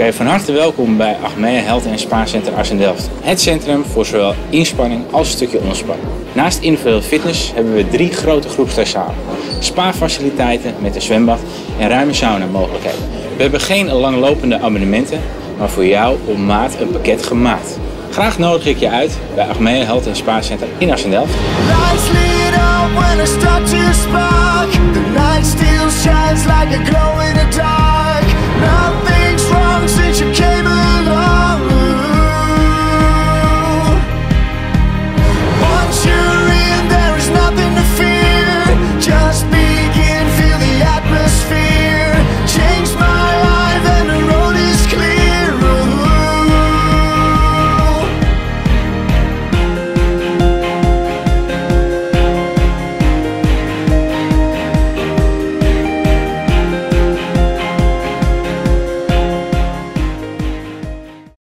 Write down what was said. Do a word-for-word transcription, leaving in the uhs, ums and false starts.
Okay, van harte welkom bij Achmea Health en Spa Center Arts-en-Delft. Het centrum voor zowel inspanning als een stukje ontspanning. Naast individuele fitness hebben we drie grote groepsdressalen. Spa-faciliteiten met een zwembad en ruime sauna mogelijkheden. We hebben geen langlopende abonnementen, maar voor jou op maat een pakket gemaakt. Graag nodig ik je uit bij Achmea Health en Spa Center in Arts-en-Delft. Nothing's wrong since you came.